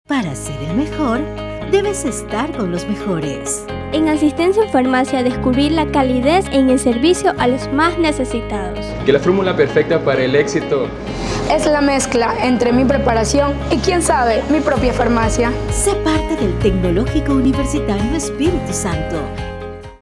Para ser el mejor, debes estar con los mejores. En Asistencia en Farmacia, descubrir la calidez en el servicio a los más necesitados. Que la fórmula perfecta para el éxito es la mezcla entre mi preparación y, quién sabe, mi propia farmacia. Sé parte del Tecnológico Universitario Espíritu Santo.